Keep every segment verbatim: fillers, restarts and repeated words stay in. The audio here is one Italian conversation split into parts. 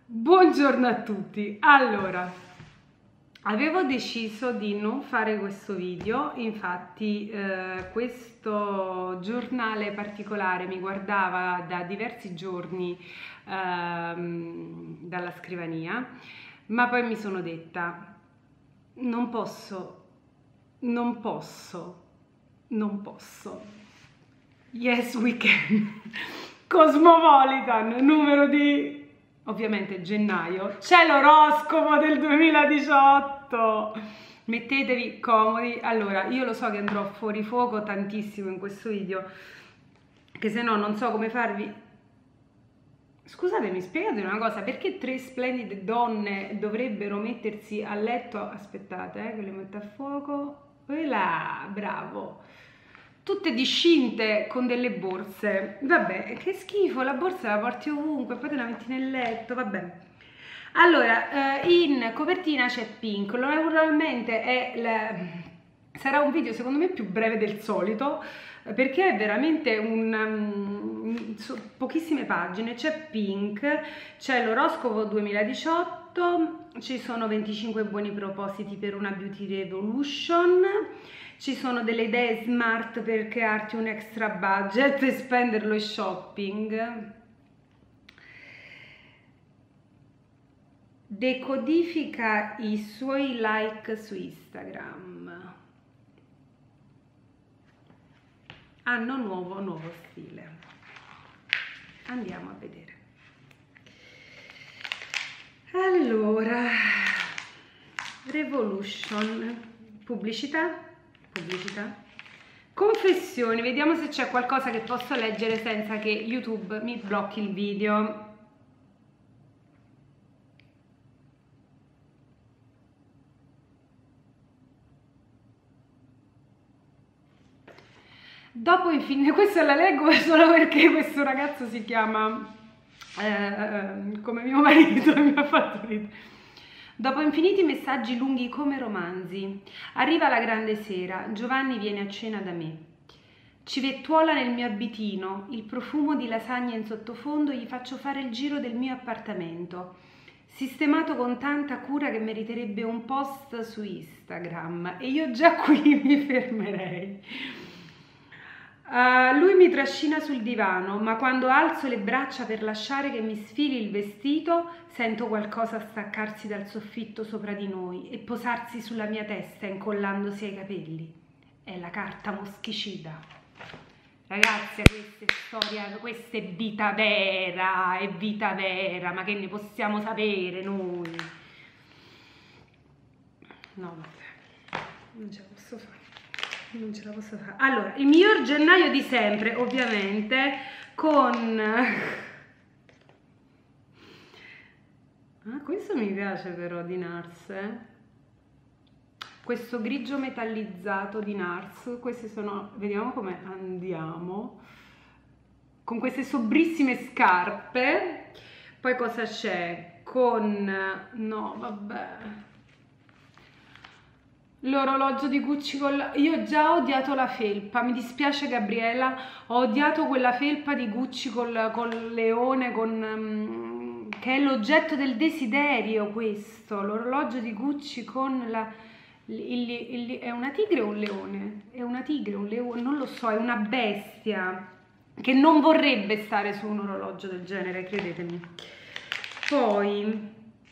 Buongiorno a tutti. Allora, avevo deciso di non fare questo video, infatti eh, questo giornale particolare mi guardava da diversi giorni ehm, dalla scrivania, ma poi mi sono detta non posso, non posso, non posso. Yes, we can. Cosmopolitan, numero di... ovviamente gennaio, c'è l'oroscopo del duemiladiciotto, mettetevi comodi. Allora, io lo so che andrò fuori fuoco tantissimo in questo video, che se no non so come farvi. Scusatemi, spiegate una cosa, perché tre splendide donne dovrebbero mettersi a letto? Aspettate, eh, che le metto a fuoco. Là, bravo, tutte discinte con delle borse. Vabbè, che schifo, la borsa la porti ovunque, poi te la metti nel letto, vabbè. Allora, eh, in copertina c'è Pink, naturalmente è la... sarà un video secondo me più breve del solito, perché è veramente un... Um, pochissime pagine. C'è Pink, c'è l'oroscopo duemiladiciotto, ci sono venticinque buoni propositi per una beauty revolution, ci sono delle idee smart per crearti un extra budget e spenderlo in shopping. Decodifica i suoi like su Instagram. Anno nuovo, nuovo stile. Andiamo a vedere. Allora, Revolution, pubblicità. Pubblicità. Confessioni, vediamo se c'è qualcosa che posso leggere senza che YouTube mi blocchi il video. Dopo infine, questa la leggo solo perché questo ragazzo si chiama eh, come mio marito e mi ha fatto ridere. Dopo infiniti messaggi lunghi come romanzi, arriva la grande sera, Giovanni viene a cena da me. Civettuola nel mio abitino, il profumo di lasagna in sottofondo, gli faccio fare il giro del mio appartamento, sistemato con tanta cura che meriterebbe un post su Instagram, e io già qui mi fermerei. Uh, lui mi trascina sul divano, ma quando alzo le braccia per lasciare che mi sfili il vestito, sento qualcosa staccarsi dal soffitto sopra di noi e posarsi sulla mia testa incollandosi ai capelli. È la carta moschicida. Ragazzi, questa è storia, questa è vita vera, è vita vera, ma che ne possiamo sapere noi? No, vabbè, non ce la posso fare. Non ce la posso fare. Allora, il miglior gennaio di sempre, ovviamente, con... Ah, questo mi piace però di Nars, eh? Questo grigio metallizzato di Nars, queste sono... Vediamo come andiamo. Con queste sobrissime scarpe. Poi cosa c'è? Con... No, vabbè... L'orologio di Gucci con la... Io già ho odiato la felpa, mi dispiace Gabriela, ho odiato quella felpa di Gucci col, col leone, con, um, che è l'oggetto del desiderio questo, l'orologio di Gucci con la... Il, il, il, è una tigre o un leone? È una tigre, un leone, non lo so, è una bestia che non vorrebbe stare su un orologio del genere, credetemi. Poi...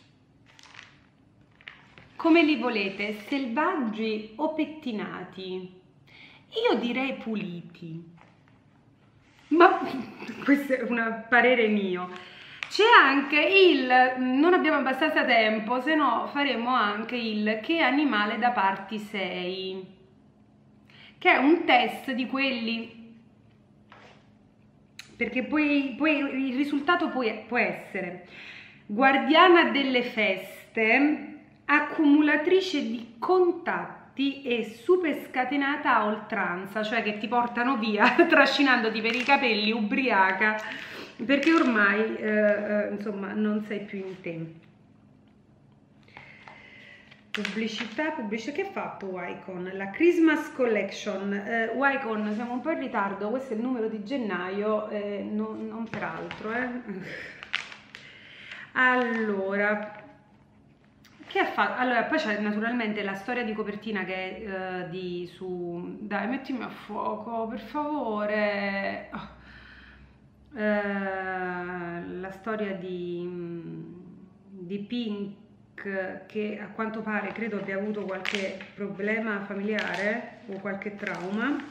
Come li volete, selvaggi o pettinati? Io direi puliti, ma questo è un parere mio. C'è anche il, non abbiamo abbastanza tempo, se no faremo anche il che animale da parti sei, che è un test di quelli, perché poi, poi il risultato può, può essere guardiana delle feste, accumulatrice di contatti e super scatenata a oltranza, cioè che ti portano via trascinandoti per i capelli ubriaca, perché ormai eh, insomma non sei più in te. Pubblicità, pubblicità, che ha fatto Wycon? La Christmas Collection. eh, Wycon, siamo un po' in ritardo, questo è il numero di gennaio, eh, non, non per altro, eh. Allora, che ha fatto? Allora, poi c'è naturalmente la storia di copertina che è uh, di su... Dai, mettimi a fuoco, per favore. Oh. Uh, la storia di, di Pink, che a quanto pare credo abbia avuto qualche problema familiare o qualche trauma.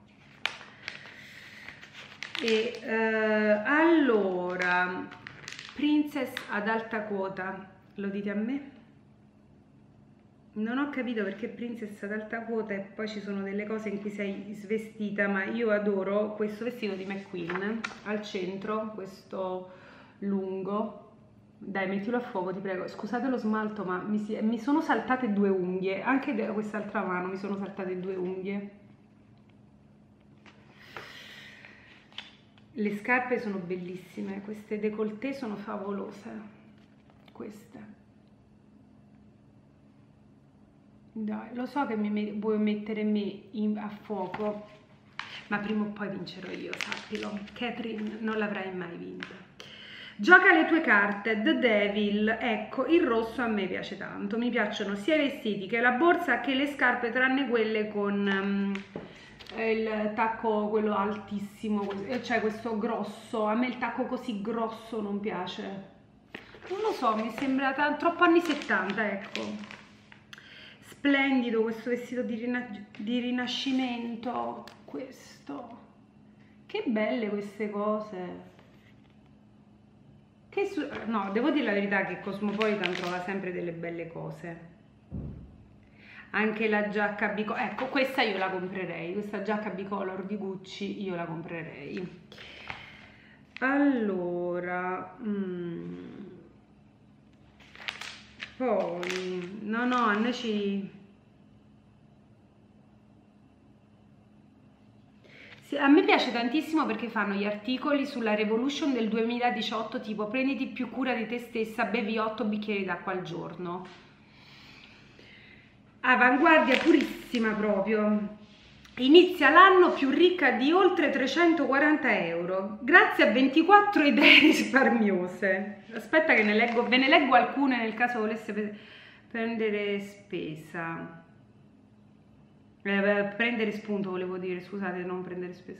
E uh, allora, Princess ad alta quota, lo dite a me? Non ho capito perché Princess ad alta quota e poi ci sono delle cose in cui sei svestita, ma io adoro questo vestito di McQueen al centro, questo lungo. Dai, mettilo a fuoco, ti prego. Scusate lo smalto, ma mi, si, mi sono saltate due unghie, anche da quest'altra mano mi sono saltate due unghie. Le scarpe sono bellissime, queste décolleté sono favolose, queste. Dai, lo so che mi vuoi mettere me in, a fuoco, ma prima o poi vincerò io, sappilo. Catherine non l'avrai mai vinta. Gioca le tue carte, The Devil. Ecco, il rosso a me piace tanto, mi piacciono sia i vestiti che la borsa che le scarpe, tranne quelle con um, il tacco, quello altissimo, cioè questo grosso. A me il tacco così grosso non piace. Non lo so, mi sembra troppo anni settanta, ecco. Splendido questo vestito di, rina di rinascimento, questo. Che belle queste cose. Che su no, devo dire la verità che Cosmopolitan trova sempre delle belle cose. Anche la giacca bicolor, ecco, questa io la comprerei, questa giacca bicolor di Gucci io la comprerei. Allora, mm. Poi, no, no, a noi ci... Sì, a me piace tantissimo perché fanno gli articoli sulla Revolution del duemiladiciotto, tipo prenditi più cura di te stessa, bevi otto bicchieri d'acqua al giorno. Avanguardia purissima proprio. Inizia l'anno più ricca di oltre trecentoquaranta euro, grazie a ventiquattro idee risparmiose. Aspetta che ne leggo, ve ne leggo alcune nel caso volesse prendere spesa. Eh, prendere spunto volevo dire, scusate, non prendere spesa.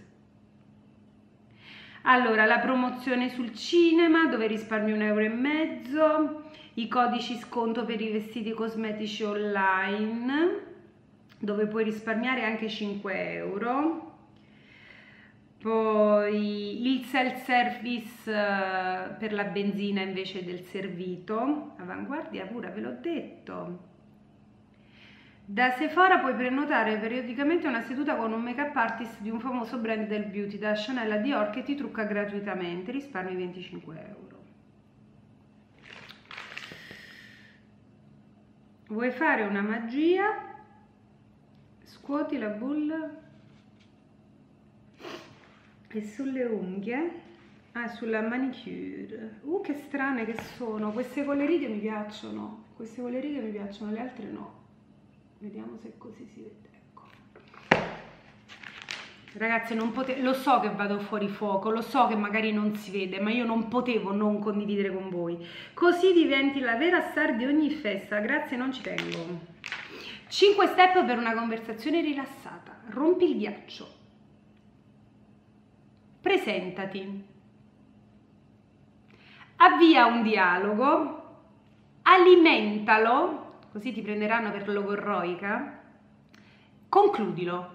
Allora, la promozione sul cinema dove risparmi un euro e mezzo, i codici sconto per i vestiti cosmetici online dove puoi risparmiare anche cinque euro, poi il self-service per la benzina invece del servito, Avanguardia pure, ve l'ho detto. Da Sephora puoi prenotare periodicamente una seduta con un make-up artist di un famoso brand del beauty, da Chanel a Dior, che ti trucca gratuitamente, risparmi venticinque euro. Vuoi fare una magia? Scuoti la bolla e sulle unghie, ah, sulla manicure. Uh, che strane che sono, queste con le righe mi piacciono, queste con le righe mi piacciono, le altre no. Vediamo se così si vede, ecco. Ragazzi, non potevo, lo so che vado fuori fuoco, lo so che magari non si vede, ma io non potevo non condividere con voi. Così diventi la vera star di ogni festa, grazie, non ci tengo. cinque step per una conversazione rilassata. Rompi il ghiaccio. Presentati. Avvia un dialogo. Alimentalo, così ti prenderanno per logorroica. Concludilo.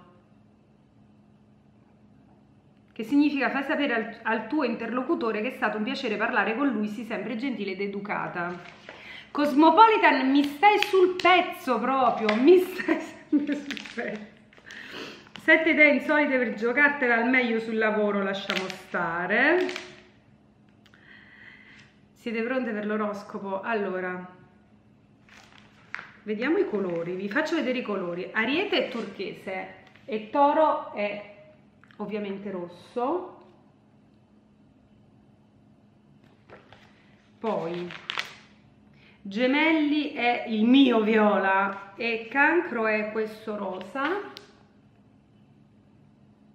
Che significa fai sapere al, al tuo interlocutore che è stato un piacere parlare con lui, sii sempre gentile ed educata. Cosmopolitan, mi stai sul pezzo proprio, mi stai sempre sul pezzo. Sette idee insolite per giocartela al meglio sul lavoro, lasciamo stare. Siete pronte per l'oroscopo? Allora, vediamo i colori, vi faccio vedere i colori. Ariete è turchese e Toro è ovviamente rosso. Poi Gemelli è il mio viola e Cancro è questo rosa.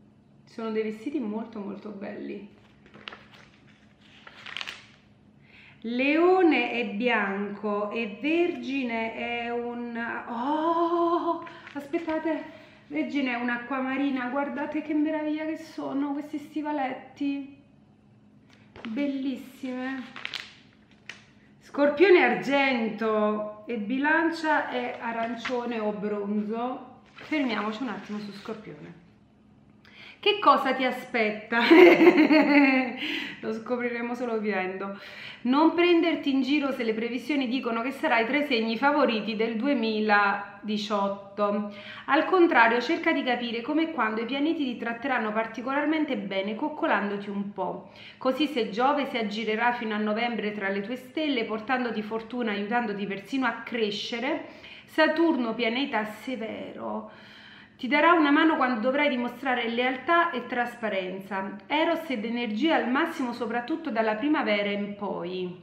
Sono dei vestiti molto molto belli. Leone è bianco e Vergine è un... Oh, aspettate, Vergine è un'acquamarina, guardate che meraviglia che sono questi stivaletti, bellissime. Scorpione è argento e Bilancia è arancione o bronzo. Fermiamoci un attimo su Scorpione. Che cosa ti aspetta? Lo scopriremo solo vivendo. Non prenderti in giro se le previsioni dicono che sarai tra i segni favoriti del duemiladiciotto. Al contrario, cerca di capire come e quando i pianeti ti tratteranno particolarmente bene, coccolandoti un po'. Così se Giove si aggirerà fino a novembre tra le tue stelle, portandoti fortuna, aiutandoti persino a crescere, Saturno, pianeta severo, ti darà una mano quando dovrai dimostrare lealtà e trasparenza. Eros ed energia al massimo, soprattutto dalla primavera in poi.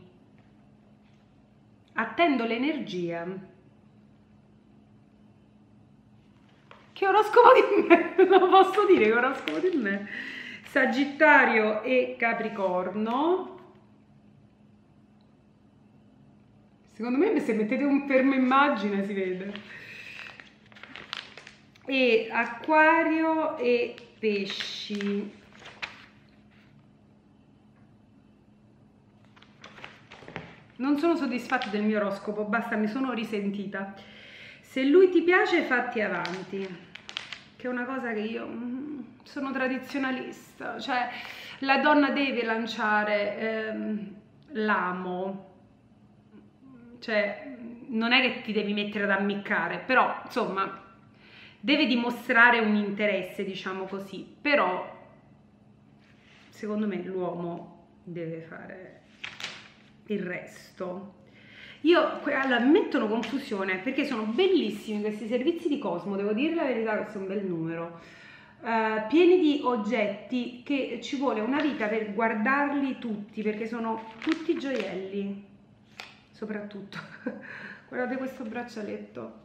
Attendo l'energia. Che oroscopo di me? Lo posso dire che oroscopo di me? Sagittario e Capricorno. Secondo me se mettete un fermo immagine si vede. E Acquario e Pesci. Non sono soddisfatta del mio oroscopo, basta, mi sono risentita. Se lui ti piace, fatti avanti, che è una cosa che io mm, sono tradizionalista, cioè la donna deve lanciare ehm, l'amo, cioè non è che ti devi mettere ad ammiccare, però insomma deve dimostrare un interesse, diciamo così, però secondo me l'uomo deve fare il resto. Io, allora, mi mettono confusione perché sono bellissimi questi servizi di Cosmo, devo dire la verità, questo è un bel numero, uh, pieni di oggetti che ci vuole una vita per guardarli tutti, perché sono tutti gioielli, soprattutto. Guardate questo braccialetto.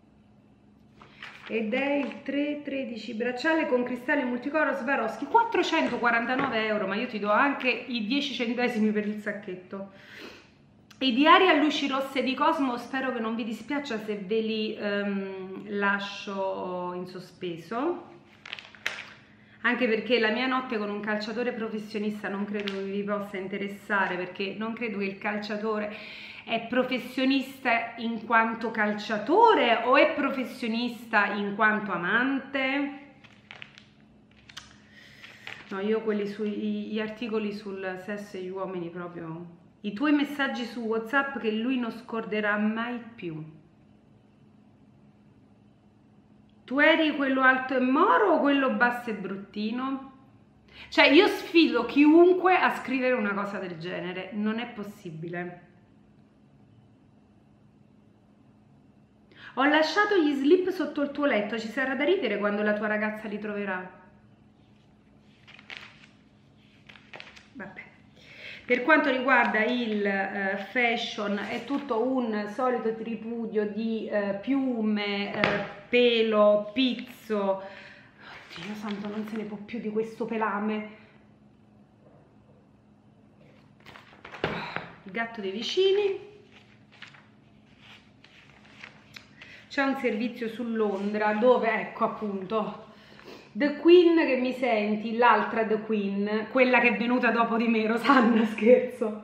Ed è il tre tredici, bracciale con cristalli multicolor Swarovski, quattrocentoquarantanove euro, ma io ti do anche i dieci centesimi per il sacchetto. I diari a luci rosse di Cosmo, spero che non vi dispiaccia se ve li um, lascio in sospeso, anche perché la mia notte con un calciatore professionista non credo che vi possa interessare, perché non credo che il calciatore è professionista in quanto calciatore o è professionista in quanto amante. No, io quelli sui gli articoli sul sesso e gli uomini proprio. I tuoi messaggi su WhatsApp che lui non scorderà mai più. Tu eri quello alto e moro o quello basso e bruttino? Cioè io sfido chiunque a scrivere una cosa del genere, non è possibile. Ho lasciato gli slip sotto il tuo letto, ci sarà da ridere quando la tua ragazza li troverà. Vabbè. Per quanto riguarda il uh, fashion, è tutto un solito tripudio di uh, piume, uh, pelo, pizzo. Oddio santo, non se ne può più di questo pelame. Il gatto dei vicini. C'è un servizio su Londra dove, ecco appunto, The Queen che mi senti, l'altra The Queen, quella che è venuta dopo di me, Rosanna, scherzo.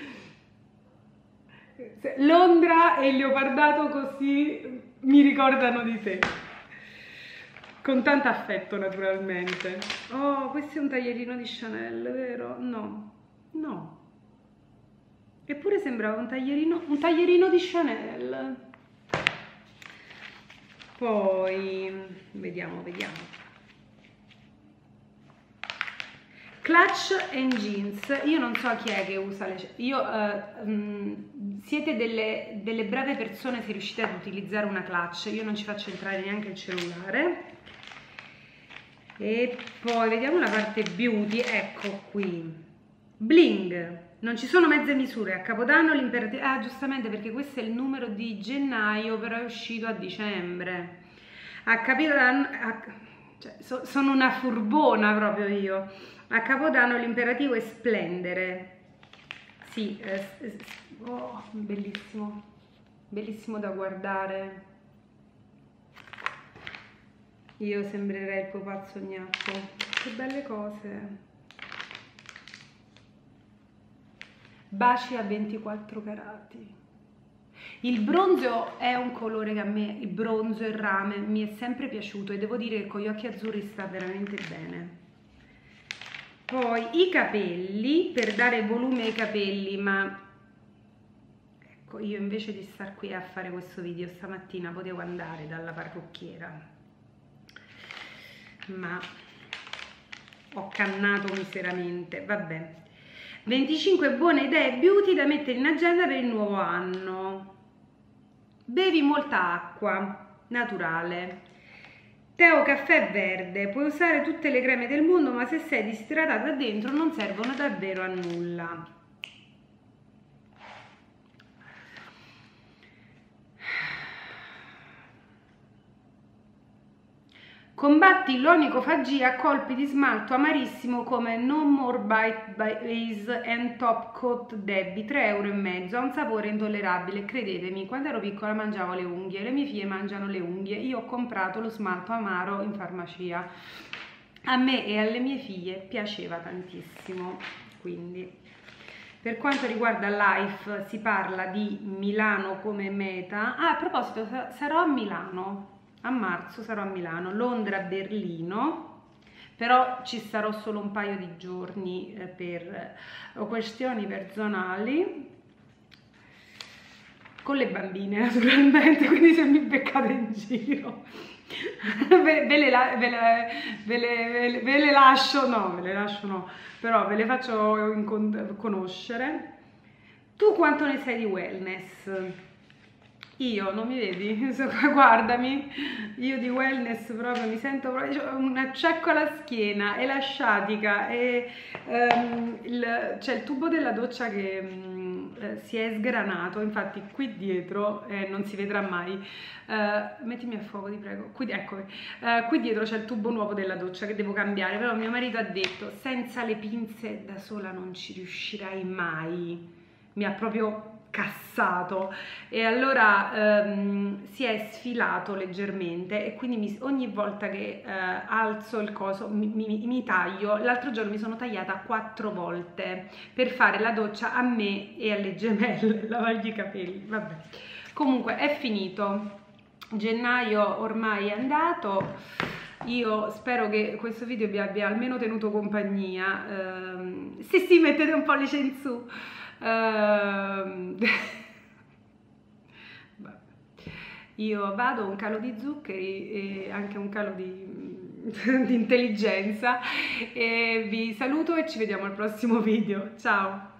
Londra e il leopardato così mi ricordano di te. Con tanto affetto naturalmente. Oh, questo è un taglierino di Chanel, vero? No, no. Eppure sembrava un taglierino, un taglierino di Chanel. Poi, vediamo, vediamo. Clutch and jeans, io non so chi è che usa le... Io, uh, um, siete delle, delle brave persone se riuscite ad utilizzare una clutch, io non ci faccio entrare neanche il cellulare. E poi vediamo la parte beauty, ecco qui. Bling, non ci sono mezze misure, a Capodanno l'imperativo... Ah, giustamente, perché questo è il numero di gennaio, però è uscito a dicembre. A Capodanno... A... Cioè, so, sono una furbona proprio io. A Capodanno l'imperativo è splendere. sì, eh, oh, bellissimo, bellissimo da guardare. Io sembrerei il pupazzo gnacco. Che belle cose. Baci a ventiquattro carati. Il bronzo è un colore che a me, il bronzo e il rame, mi è sempre piaciuto e devo dire che con gli occhi azzurri sta veramente bene. Poi i capelli, per dare volume ai capelli, ma ecco, io invece di star qui a fare questo video stamattina potevo andare dalla parrucchiera, ma ho cannato miseramente, vabbè. venticinque buone idee beauty da mettere in agenda per il nuovo anno. Bevi molta acqua naturale. Tè o caffè verde. Puoi usare tutte le creme del mondo, ma se sei disidratata dentro non servono davvero a nulla. Combatti l'onicofagia a colpi di smalto amarissimo come No More Bite Base and Top Coat Debbie, tre euro e mezzo, ha un sapore intollerabile. Credetemi, quando ero piccola mangiavo le unghie, le mie figlie mangiano le unghie, io ho comprato lo smalto amaro in farmacia. A me e alle mie figlie piaceva tantissimo, quindi. Per quanto riguarda Life si parla di Milano come meta. Ah, a proposito, sarò a Milano. A marzo sarò a Milano, Londra, Berlino, però ci starò solo un paio di giorni eh, per eh, questioni personali, con le bambine naturalmente, quindi se mi beccate in giro ve, ve, le, ve, le, ve, le, ve le lascio, no, ve le lascio no, però ve le faccio conoscere. Tu quanto ne sai di wellness? Io, non mi vedi? Guardami, io di wellness proprio mi sento proprio un acciacco alla schiena, e la sciatica, e um, il, c'è il tubo della doccia che um, si è sgranato, infatti qui dietro, eh, non si vedrà mai, uh, mettimi a fuoco ti prego, qui, eccomi, uh, qui dietro c'è il tubo nuovo della doccia che devo cambiare, però mio marito ha detto senza le pinze da sola non ci riuscirai mai, mi ha proprio cassato, e allora ehm, si è sfilato leggermente e quindi mi, ogni volta che eh, alzo il coso mi, mi, mi taglio. L'altro giorno mi sono tagliata quattro volte per fare la doccia a me e alle gemelle, lavargli i capelli, vabbè, comunque è finito, gennaio ormai è andato. Io spero che questo video vi abbia almeno tenuto compagnia, ehm, se sì mettete un pollice in su. Uh, io vado, un calo di zuccheri e anche un calo di, di intelligenza, e vi saluto e ci vediamo al prossimo video. Ciao!